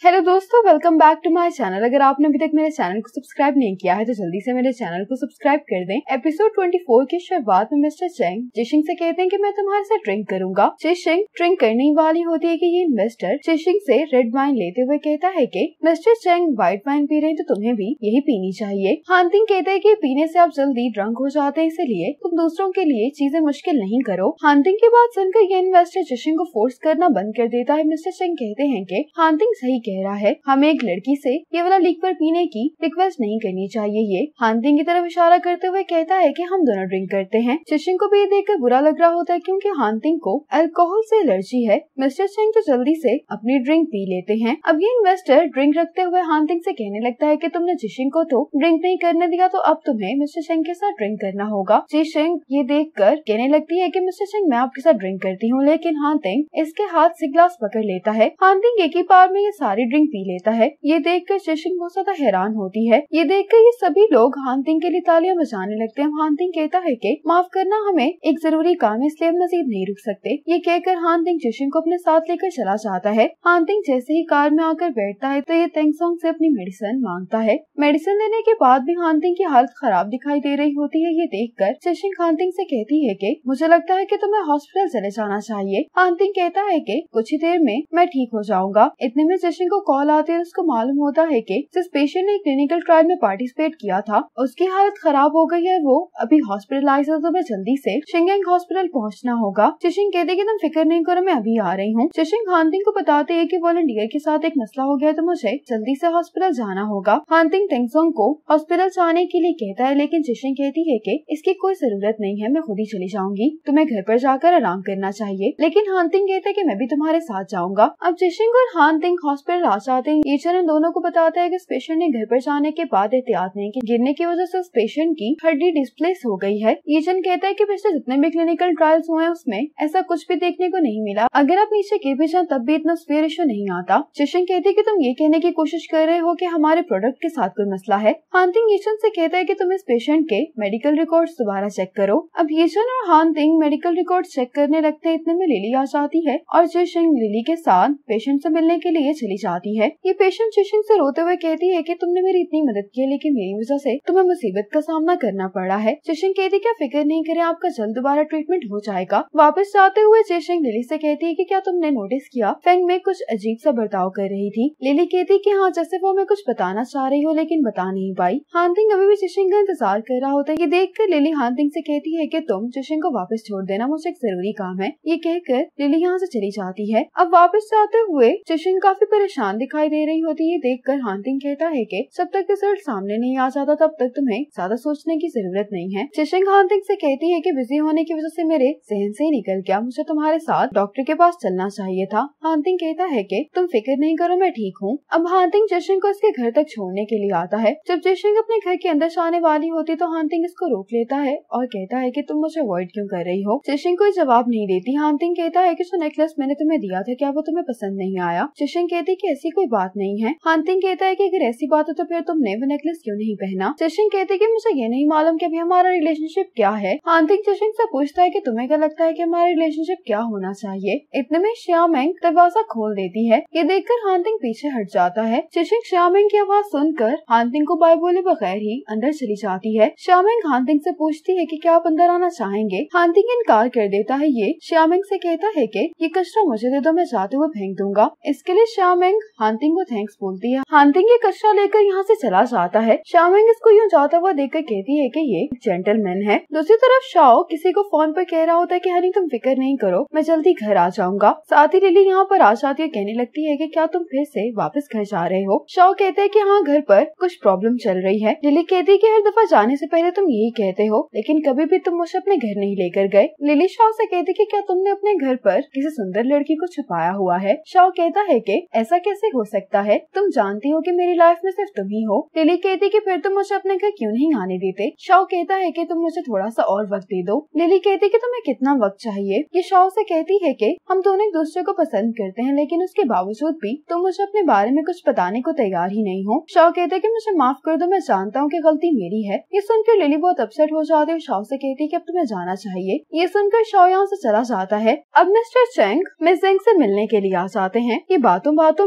Hello दोस्तों, welcome back to my channel. अगर आपने अभी तक मेरे चैनल को सब्सक्राइब नहीं किया है तो जल्दी से मेरे चैनल को सब्सक्राइब कर दें। एपिसोड 24 की शुरुआत में मिस्टर चेंग जी शिंग से कहते हैं कि मैं तुम्हारे साथ ड्रिंक करूंगा। जी शिंग ड्रिंक करने वाली होती है कि ये इन्वेस्टर जी शिंग से रेड वाइन लेते हुए कहता है कि मिस्टर चेंग व्हाइट वाइन पी रहे हैं तो तुम्हें भी यही पीनी चाहिए। हान तिंग कहते हैं कि पीने से आप जल्दी ड्रंक हो जाते हैं, इसलिए तुम दूसरों के लिए चीजें मुश्किल नहीं करो। हान तिंग की बात सुनकर ये इन्वेस्टर जी शिंग को फोर्स करना बंद कर देता है। मिस्टर चेंग कहते हैं कि हान तिंग सही कह रहा है, हमें एक लड़की से ये वाला लिक्वर पीने की रिक्वेस्ट नहीं करनी चाहिए। ये हान तिंग की तरफ इशारा करते हुए कहता है कि हम दोनों ड्रिंक करते हैं। चिशिंग को भी ये देखकर बुरा लग रहा होता है क्योंकि हान तिंग को अल्कोहल से एलर्जी है। मिस्टर चेंग तो जल्दी से अपनी ड्रिंक पी लेते हैं। अब ये इन्वेस्टर ड्रिंक रखते हुए हान तिंग से कहने लगता है कि तुमने चिशिंग को तो ड्रिंक नहीं करने दिया, तो अब तुम्हें मिस्टर चेंग के साथ ड्रिंक करना होगा। चिशिंग ये देखकर कहने लगती है कि मिस्टर चेंग मैं आपके साथ ड्रिंक करती हूँ, लेकिन हान तिंग इसके हाथ से ग्लास पकड़ लेता है। हान तिंग एक ही बार में ये सारी ड्रिंक पी लेता है। ये देखकर चिशिंग बहुत ज्यादा हैरान होती है। ये देखकर ये सभी लोग हान तिंग के लिए तालियां बजाने लगते हैं। हान तिंग कहता है कि माफ करना, हमें एक जरूरी काम है इसलिए हम मजीद नहीं रुक सकते। ये कहकर हान तिंग चिशिंग को अपने साथ लेकर चला जाता है। हान तिंग जैसे ही कार में आकर बैठता है तो ये तेंगसोंग से अपनी मेडिसिन मांगता है। मेडिसिन देने के बाद भी हान तिंग की हालत खराब दिखाई दे रही होती है। ये देखकर चिशिंग हान तिंग से कहती है कि मुझे लगता है कि तुम्हें हॉस्पिटल चले जाना चाहिए। हान तिंग कहता है कि कुछ ही देर में मैं ठीक हो जाऊंगा। इतने में चिशिंग को कॉल आती है। उसको मालूम होता है कि जिस पेशेंट ने क्लिनिकल ट्रायल में पार्टिसिपेट किया था उसकी हालत खराब हो गई है, वो अभी हॉस्पिटलाइज है, तो मैं जल्दी से शिंगेंग हॉस्पिटल पहुंचना होगा। चिशिंग कहते कि तुम फिक्र नहीं करो, मैं अभी आ रही हूँ। चिशिंग हान तिंग को बताते है कि वॉलंटियर के साथ एक मसला हो गया तो मुझे जल्दी से हॉस्पिटल जाना होगा। हान तिंग तेंगसोंग को हॉस्पिटल जाने के लिए कहता है, लेकिन चिशिंग कहती है कि इसकी कोई जरूरत नहीं है, मैं खुद ही चली जाऊंगी, तुम्हें घर पर जाकर आराम करना चाहिए। लेकिन हान तिंग कहता है कि मैं भी तुम्हारे साथ जाऊंगा। अब चिशिंग और हान तिंग हॉस्पिटल आ जाते हैं। ये चरण दोनों को बताता है कि उस पेशेंट ने घर पर जाने के बाद एहतियात नहीं की, गिरने की वजह से उस पेशेंट की हड्डी डिस्प्लेस हो गई है। ये चरण कहता है कि पिछले जितने भी क्लिनिकल ट्रायल्स हुए हैं उसमें ऐसा कुछ भी देखने को नहीं मिला। अगर आप नीचे गिर भी जाएं तब भी इतना स्फीयर इशू नहीं आता। चिशिंग कहती है कि तुम ये कहने की कोशिश कर रहे हो कि हमारे प्रोडक्ट के साथ कोई मसला है। हान तिंग ये चरण से कहता है कि तुम इस पेशेंट के मेडिकल रिकॉर्ड्स दोबारा चेक करो। अब ये चरण और हान तिंग मेडिकल रिकॉर्ड चेक करने लगते हैं। इतने में लिली आ जाती है और चिशिंग लिली के साथ पेशेंट से मिलने के लिए चली जाती है। ये पेशेंट चिशिंग से रोते हुए कहती है कि तुमने मेरी इतनी मदद की, लेकिन मेरी वजह से तुम्हें मुसीबत का सामना करना पड़ा है। चिशिंग कहती क्या फिक्र नहीं करें, आपका जल्द दोबारा ट्रीटमेंट हो जाएगा। वापस जाते हुए चिशिंग लिली से कहती है कि क्या तुमने नोटिस किया फेंग में कुछ अजीब सा बर्ताव कर रही थी। लिली कहती कि हाँ, जैसे वो हमें कुछ बताना चाह रही हो लेकिन बता नहीं पाई। हान तिंग अभी भी चिशिंग का इंतजार कर रहा होता है। ये देखकर लिली हान तिंग से कहती है कि तुम चिशिंग को वापस छोड़ देना, मुझे एक जरूरी काम है। ये कहकर लिली यहाँ से चली जाती है। अब वापस जाते हुए चिशिंग काफी परेशान दिखाई दे रही होती है। देखकर हान तिंग कहता है कि जब तक रिजल्ट सामने नहीं आ जाता तब तक तुम्हें ज्यादा सोचने की जरूरत नहीं है। चिशिंग हान तिंग से कहती है कि बिजी होने की वजह से मेरे जहन से ही निकल गया, मुझे तुम्हारे साथ डॉक्टर के पास चलना चाहिए था। हान तिंग कहता है कि तुम फिक्र नहीं करो, मैं ठीक हूँ। अब हान तिंग चिशिंग को इसके घर तक छोड़ने के लिए आता है। जब चिशिंग अपने घर के अंदर जाने वाली होती तो हान तिंग इसको रोक लेता है और कहता है कि तुम मुझे अवॉइड क्यों कर रही हो। चिशिंग कोई जवाब नहीं देती। हान तिंग कहता है कि जो नेकलेस मैंने तुम्हें दिया था क्या वो तुम्हें पसंद नहीं आया। चिशिंग कहती कि ऐसी कोई बात नहीं है। हान तिंग कहता है कि अगर ऐसी बात है तो फिर तुमने वो नेकलेस क्यों नहीं पहना। चिशिंग कहती कि मुझे ये नहीं मालूम कि अभी हमारा रिलेशनशिप क्या है। हान तिंग चिशिंग से पूछता है कि तुम्हें क्या लगता है कि हमारा रिलेशनशिप क्या होना चाहिए। इतने में श्यामेंग दरवाजा खोल देती है। ये देखकर हान तिंग पीछे हट जाता है। चिशिंग श्यामेंग की आवाज सुनकर हान तिंग को बाय बोले बगैर ही अंदर चली जाती है। श्यामेंग हान तिंग से पूछती है कि क्या आप अंदर आना चाहेंगे। हान तिंग इनकार कर देता है। ये श्यामेंग से कहता है कि ये कचरा मुझे दे दो, मैं जाते हुए फेंक दूंगा। इसके लिए श्यामेंग हान तिंग को थैंक्स बोलती है। हान तिंग ये कचरा लेकर यहाँ से चला जाता है। श्यामेंग इसको यूँ जाता हुआ देखकर कहती है कि ये जेंटलमैन है। दूसरी तरफ शाओ किसी को फोन पर कह रहा होता है कि हनी तुम फिक्र नहीं करो, मैं जल्दी घर आ जाऊंगा। साथ ही लिली यहाँ पर आ जाती है, कहने लगती है कि क्या तुम फिर से वापस घर जा रहे हो। शाओ कहते हैं कि हाँ, घर पर कुछ प्रॉब्लम चल रही है। लिली कहती है कि हर दफा जाने से पहले तुम यही कहते हो, लेकिन कभी भी तुम मुझे अपने घर नहीं लेकर गए। लिली शाओ से कहती कि क्या तुमने अपने घर पर किसी सुंदर लड़की को छुपाया हुआ है। शाओ कहता है कि ऐसा कैसे हो सकता है, तुम जानती हो कि मेरी लाइफ में सिर्फ तुम ही हो। लिली कहती कि फिर तुम मुझे अपने घर क्यों नहीं आने देते। शाओ कहता है कि तुम मुझे थोड़ा सा और वक्त दे दो। लिली कहती कि तुम्हें कितना वक्त चाहिए। ये शाओ से कहती है कि हम दोनों एक दूसरे को पसंद करते हैं, लेकिन उसके बावजूद भी तुम मुझे अपने बारे में कुछ बताने को तैयार ही नहीं हो। शाओ कहते कि मुझे माफ कर दो, मैं जानता हूँ कि गलती मेरी है। ये सुनकर लिली बहुत अपसेट हो जाती है। शाओ से कहती कि अब तुम्हें जाना चाहिए। ये सुनकर शाओ यहाँ से चला जाता है। अब मिस्टर चेंग मिस ज़ेंग से मिलने के लिए आ जाते हैं। ये बातों बातों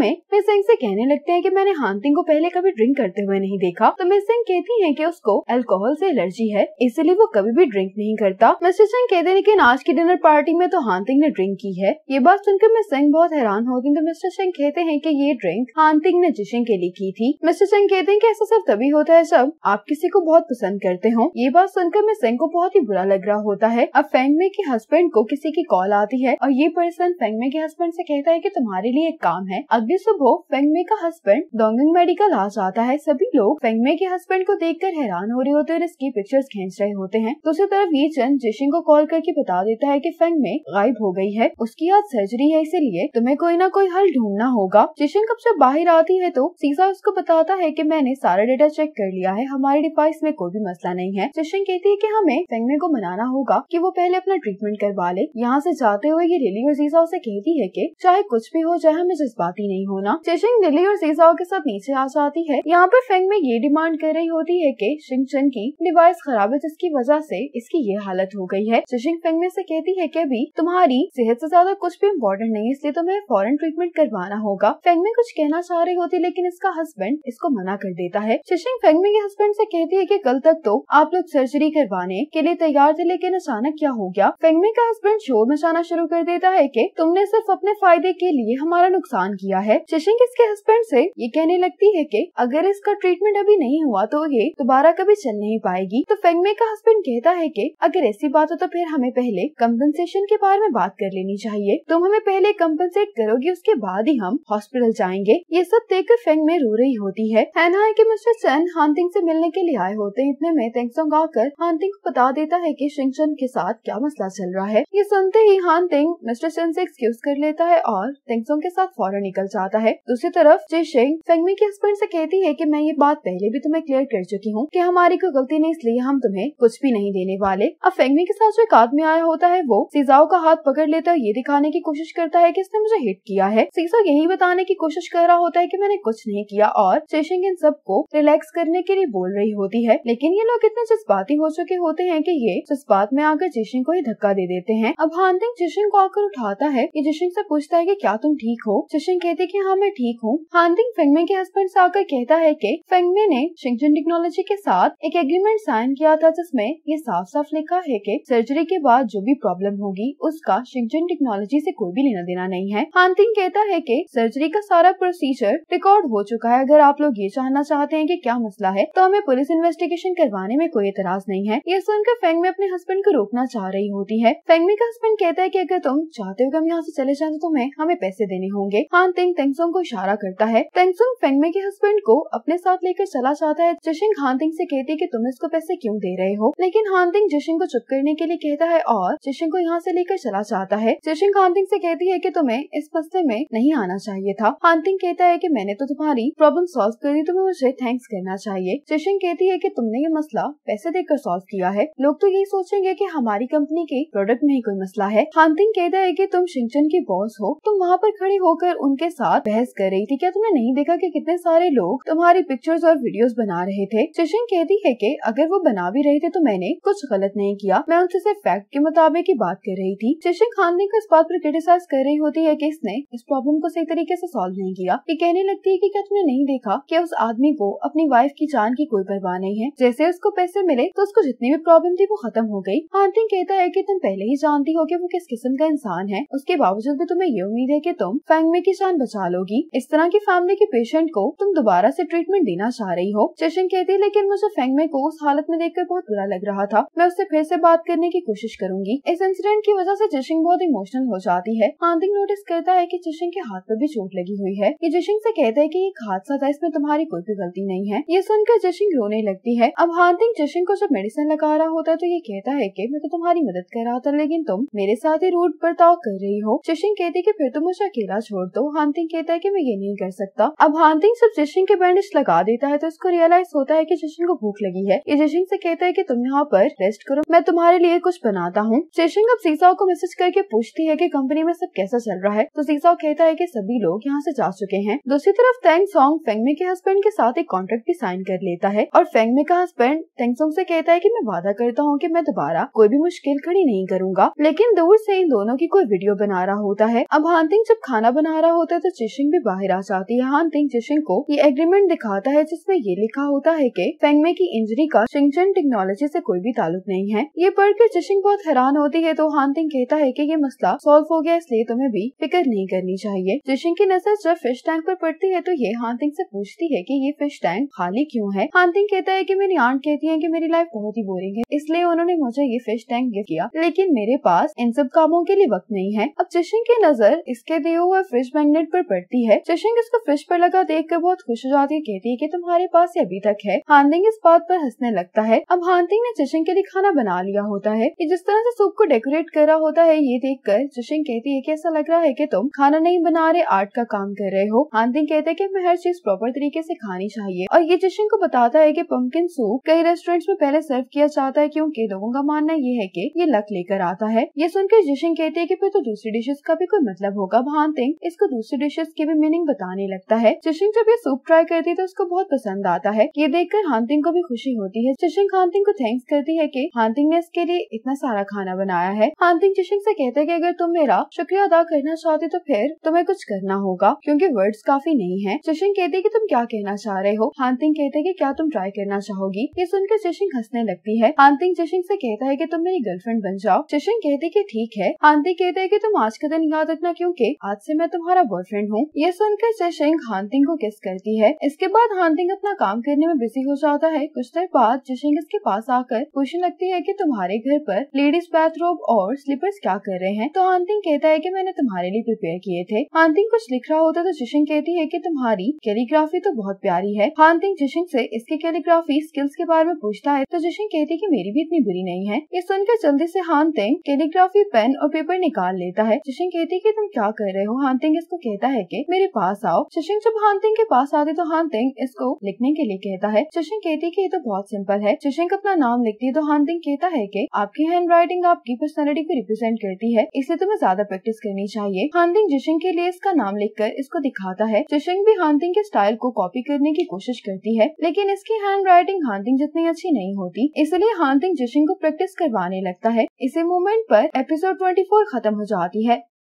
में मिस जेंग से कहने लगते हैं कि मैंने हान टिंग को पहले कभी ड्रिंक करते हुए नहीं देखा। तो मिस जेंग कहती है कि उसको अल्कोहल से एलर्जी है, इसलिए वो कभी भी ड्रिंक नहीं करता। मिस्टर जेंग कहते हैं लेकिन आज की डिनर पार्टी में तो हान टिंग ने ड्रिंक की है। ये बात सुनकर मिस जेंग बहुत हैरान होती है। तो मिस्टर जेंग कहते हैं कि ये ड्रिंक हान टिंग ने जी शिंग के लिए की थी। मिस्टर जेंग कहते हैं कि ऐसा सिर्फ तभी होता है जब आप किसी को बहुत पसंद करते हो। ये बात सुनकर मिस जेंग को बहुत ही बुरा लग रहा होता है। अब फेंग मे के हस्बैंड को किसी की कॉल आती है और ये पर्सन फेंग मे के हस्बैंड से कहता है कि तुम्हारे लिए एक काम है। अगली सुबह फेंग मे का हस्बैंड डोंगिंग मेडिकल आ जाता है। सभी लोग फेंग मे के हस्बैंड को देखकर हैरान हो रहे होते हैं और इसकी पिक्चर्स खींच रहे होते हैं। दूसरी तरफ ये चंद जी शिंग को कॉल करके बता देता है कि फेंग मे गायब हो गई है, उसकी आज सर्जरी है, इसीलिए तुम्हें कोई ना कोई हल ढूंढना होगा। जी शिंग कब जब बाहर आती है तो सीसा उसको बताता है कि मैंने सारा डेटा चेक कर लिया है, हमारे डिवाइस में कोई भी मसला नहीं है। जी शिंग कहती है कि हमें फेंग मे को मनाना होगा कि वो पहले अपना ट्रीटमेंट करवा ले। यहाँ से जाते हुए ये लिली और सीसा उसे कहती है कि चाहे कुछ भी हो जाए हमें जज्बाती नहीं होना। जी शिंग लिली और सीसा के साथ नीचे आ जाती है। यहाँ पर फेंग मे ये डिमांड कर रही होती है कि शिंग चन की डिवाइस खराब है जिसकी वजह से इसकी ये हालत हो गई है। जी शिंग फेंग मे से कहती है कि अभी तुम्हारी सेहत से ज्यादा कुछ भी इम्पोर्टेंट नहीं है, इसलिए तुम्हें फौरन ट्रीटमेंट करवाना होगा। फेंग मे कुछ कहना चाह रही होती लेकिन इसका हस्बैंड इसको मना कर देता है। जी शिंग फेंग मे के हस्बैंड से कहती है कि कल तक तो आप लोग सर्जरी करवाने के लिए तैयार थे, लेकिन अचानक क्या हो गया। फेंग मे का हस्बैंड शोर मचाना शुरू कर देता है कि तुमने सिर्फ अपने फायदे के लिए हमारा नुकसान किया है। जी शिंग इसके हस्बैंड से ये कहने लगती है कि अगर इसका ट्रीटमेंट अभी नहीं हुआ तो ये दोबारा कभी चल नहीं पाएगी। तो फेंग मे का हस्बैंड कहता है कि अगर ऐसी बात हो तो फिर हमें पहले कंपनसेशन के बारे में बात कर लेनी चाहिए। तुम हमें पहले कंपनसेट करोगी, उसके बाद ही हम हॉस्पिटल जाएंगे। ये सब देखकर फेंग मे रो रही होती है। ना है कि मिस्टर चेन हान टिंग से मिलने के लिए आए होते हैं। इतने में तेंगसोंग आकर हान टिंग को बता देता है कि शिंग चन के साथ क्या मसला चल रहा है। ये सुनते ही हान टिंग मिस्टर चेन से एक्सक्यूज कर लेता है और तेंगसोंग के साथ फौरन निकल जाता है। दूसरी तरफ जी शिंग फेंग मे के हस्बैंड से कहती है कि मैं ये बात पहले भी तुम्हें क्लियर कर चुकी हूँ कि हमारी कोई गलती नहीं, इसलिए हम तुम्हें कुछ भी नहीं देने वाले। अब फेंग मे के साथ जो एक आदमी आया होता है वो सीजाओ का हाथ पकड़ लेता है, ये दिखाने की कोशिश करता है कि इसने मुझे हिट किया है। सीसा यही बताने की कोशिश कर रहा होता है कि मैंने कुछ नहीं किया और जी शिंग इन सबको रिलैक्स करने के लिए बोल रही होती है, लेकिन ये लोग इतने जज्बाती हो चुके होते हैं कि ये जज्बात में आकर जी शिंग को ही धक्का दे देते हैं। अब हान टिंग जी शिंग को आकर उठाता है, ये जी शिंग से पूछता है कि क्या तुम ठीक हो। जी शिंग कहती है कि हाँ मैं ठीक हूँ। हान टिंग फेंग मे के हस्बैंड से आकर कहता है कि फेंग मे ने शिंगचन टेक्नोलॉजी के साथ एक एग्रीमेंट साइन किया था जिसमें ये साफ साफ लिखा है कि सर्जरी के बाद जो भी प्रॉब्लम होगी उसका शिंगचन टेक्नोलॉजी से कोई भी लेना देना नहीं है। हान टिंग कहता है कि सर्जरी का सारा प्रोसीजर रिकॉर्ड हो चुका है, अगर आप लोग ये जानना चाहते हैं कि क्या मसला है तो हमें पुलिस इन्वेस्टिगेशन करवाने में कोई एतराज नहीं है। ये सुनकर फेंग मे अपने हस्बैंड को रोकना चाह रही होती है। फेंग मे का हस्बैंड कहता है कि अगर तुम चाहते हो कि हम यहाँ से चले जाएं तो तुम्हें हमें पैसे देने होंगे। हान टिंग तेंगसोंग को इशारा करता है। तेंगसोंग फेंग मे के हस्बैंड को अपने साथ लेकर चला जाता है। जी शिंग हान टिंग से कहती है कि तुम इसको पैसे क्यों दे रहे हो, लेकिन हान टिंग जी शिंग को चुप करने के लिए कहता है और जी शिंग को यहाँ से लेकर चला जाता है। जी शिंग हान टिंग से कहती है कि तुम्हें इस मसले में नहीं आना चाहिए था। हान टिंग कहता है कि मैंने तो तुम्हारी प्रॉब्लम सॉल्व कर दी, तुम्हें मुझे थैंक्स करना चाहिए। जी शिंग कहती है कि तुमने ये मसला पैसे देकर सॉल्व किया है, लोग तो यही सोचेंगे कि हमारी कंपनी के प्रोडक्ट में ही कोई मसला है। हान टिंग कहता है कि तुम शिंगचन की बॉस हो, तुम वहाँ पर खड़ी होकर उनके साथ बहस कर रही थी, क्या तुमने नहीं देखा कि कितने सारे लोग तुम्हारी पिक्चर्स और वीडियोस बना रहे थे। जी शिंग कहती है कि अगर वो बना भी रहे थे तो मैंने कुछ गलत नहीं किया, मैं उनसे सिर्फ फैक्ट के मुताबिक ही बात कर रही थी। जी शिंग हान टिंग को इस बात पर क्रिटिसाइज कर रही होती है कि इसने इस प्रॉब्लम को सही तरीके से सॉल्व नहीं किया। ये कहने लगती है कि क्या तुमने नहीं देखा कि उस आदमी को अपनी वाइफ की जान की कोई परवाह नहीं है, जैसे उसको पैसे मिले तो उसको जितनी भी प्रॉब्लम थी वो खत्म हो गई। हान टिंग कहता है कि तुम पहले ही जानती हो कि वो किस किस्म का इंसान है, उसके बावजूद भी तुम्हें ये उम्मीद है कि तुम फेंग मे की जान बचा लोगी। इस तरह की फैमिली के पेशेंट को तुम दोबारा से ट्रीटमेंट देना चाह रही हो। जी शिंग कहती है लेकिन मुझे फेंग मे को उस हालत में देखकर बहुत बुरा लग रहा था, मैं उससे फिर से बात करने की कोशिश करूंगी। इस इंसिडेंट की वजह से जी शिंग बहुत इमोशनल हो जाती है। हान टिंग नोटिस करता है कि जी शिंग के हाथ पर भी चोट लगी हुई है। ये जी शिंग से कहता है कि ये हादसा था, इसमें तुम्हारी कोई भी गलती नहीं है। ये सुनकर जी शिंग रोने लगती है। अब हान टिंग जी शिंग को जब मेडिसिन लगा रहा होता है तो ये कहता है कि मैं तो तुम्हारी मदद कर रहा था, लेकिन तुम मेरे साथ ही रूड बर्ताव कर रही हो। जी शिंग कहती है कि फिर तुम मुझे अकेला छोड़ दो। हान टिंग कहता है कि मैं ये नहीं कर सकता। अब हान टिंग जब जी शिंग के बैंडेज लगा देता है तो इसको रियलाइज होता है कि जी शिंग को भूख लगी है। ये जी शिंग से कहता है कि तुम यहाँ पर रेस्ट करो, मैं तुम्हारे लिए कुछ बनाता हूँ। जी शिंग अब सीसाओ को मैसेज करके पूछती है कि कंपनी में सब कैसा चल रहा है, तो सीसाओ कहता है कि सभी लोग यहाँ से जा चुके हैं। दूसरी तरफ तेंगसोंग फेंग मे के हस्बैंड के साथ एक कॉन्ट्रैक्ट भी साइन कर लेता है और फेंग मे का हस्बैंड तेंगसोंग से कहता है कि मैं वादा करता हूँ कि मैं दोबारा कोई भी मुश्किल खड़ी नहीं करूंगा, लेकिन दूर से इन दोनों की कोई वीडियो बना रहा होता है। अब हान टिंग जब खाना बना रहा होता है तो जी शिंग भी बाहर आ जाती है। हान तिंग जी शिंग को ये एग्रीमेंट दिखाता है जिसमें ये लिखा होता है कि फेंगमे की इंजरी का शिंगचन टेक्नोलॉजी से कोई भी ताल्लुक नहीं है। ये पढ़कर जी शिंग बहुत हैरान होती है तो हान तिंग कहता है कि ये मसला सॉल्व हो गया, इसलिए तुम्हें भी फिक्र नहीं करनी चाहिए। जी शिंग की नजर जब फिश टैंक पर पड़ती है तो ये हान तिंग से पूछती है कि ये फिश टैंक खाली क्यों है। हान तिंग कहता है कि मेरी आंट कहती है कि मेरी लाइफ बहुत ही बोरिंग है, इसलिए उन्होंने मुझे ये फिश टैंक गिफ्ट किया, लेकिन मेरे पास इन सब कामों के लिए वक्त नहीं है। अब जी शिंग की नजर इसके दिए हुए फिश मैग्नेट पर पड़ती है। जी शिंग इसको फिश पर लगा देखकर बहुत खुश हो जाती है, कहती है कि तुम्हारे पास ये अभी तक है। हान तिंग इस बात पर हंसने लगता है। अब हान तिंग ने जी शिंग के लिए खाना बना लिया होता है। ये जिस तरह से सूप को डेकोरेट कर रहा होता है ये देखकर जी शिंग कहती है कि ऐसा लग रहा है कि तुम खाना नहीं बना रहे, आर्ट का काम कर रहे हो। हान तिंग कहते हैं कि हमें हर चीज प्रॉपर तरीके से खानी चाहिए और ये जी शिंग को बताता है कि पंपकिन सूप कई रेस्टोरेंट्स में पहले सर्व किया जाता है क्योंकि लोगों का मानना ये है कि ये लक लेकर आता है। ये सुनकर जी शिंग कहती है कि फिर तो दूसरी डिशेस का भी कोई मतलब होगा। हान तिंग इसको दूसरी डिशेस की भी मीनिंग बताने लगता है। जी शिंग जब ये सूप ट्राई करती है तो उसको बहुत पसंद आता है। ये देखकर हान तिंग को भी खुशी होती है। जी शिंग हान तिंग को थैंक्स करती है कि हान तिंग ने इसके लिए इतना सारा खाना बनाया है। हान तिंग जी शिंग से कहते हैं कि अगर तुम मेरा शुक्रिया अदा करना चाहते तो फिर तुम्हें कुछ करना होगा क्योंकि वर्ड्स काफी नहीं है। जी शिंग कहती है कि तुम क्या कहना चाह रहे हो। हान तिंग कहते हैं कि क्या तुम ट्राई करना चाहोगी। ये सुनकर जी शिंग हंसने लगती है। हान तिंग जी शिंग से कहता है कि तुम मेरी गर्लफ्रेंड बन जाओ। जी शिंग कहती है कि ठीक है। हान तिंग कहते हैं कि तुम आज का दिन याद रखना क्योंकि आज से मैं तुम्हारा बॉयफ्रेंड हूँ। ये सुनकर जी शिंग हान तिंग को किस करती है। इसके बाद हान तिंग अपना काम करने में बिजी हो जाता है। कुछ देर बाद जी शिंग इसके पास आकर पूछने लगती है कि तुम्हारे घर पर लेडीज बाथरोब और स्लीपर्स क्या कर रहे हैं। तो हान तिंग कहता है कि मैंने तुम्हारे लिए प्रिपेयर किए थे। हान तिंग कुछ लिख रहा होता तो जी शिंग कहती है कि तुम्हारी कैलीग्राफी तो बहुत प्यारी है। हान तिंग जी शिंग से इसके कैलीग्राफी स्किल्स के बारे में पूछता है तो जी शिंग कहती है कि मेरी भी इतनी बुरी नहीं है। ये सुनकर जल्दी से हान तिंग कैलीग्राफी पेन और पेपर निकाल लेता है। जी शिंग कहती है कि तुम क्या कर रहे हो। हान तिंग इसको कहता है कि मेरे पास आओ। जी शिंग जब हान तिंग के पास आती तो हान तिंग इसको लिखने के लिए कहता है। जी शिंग कहती है कि ये तो बहुत सिंपल है। जी शिंग अपना नाम लिखती है तो हान तिंग कहता है कि आपकी हैंड राइटिंग आपकी पर्सनैलिटी को रिप्रेजेंट करती है, इसलिए तुम्हें ज्यादा प्रैक्टिस करनी चाहिए। हान तिंग जी शिंग के लिए इसका नाम लिखकर इसको दिखाता है। जी शिंग भी हान तिंग के स्टाइल को कॉपी करने की कोशिश करती है, लेकिन इसकी हैंड राइटिंग हान तिंग जितनी अच्छी नहीं होती, इसलिए हान तिंग जी शिंग को प्रैक्टिस करवाने लगता है। इसी मोमेंट पर एपिसोड 24 खत्म हो जाती है।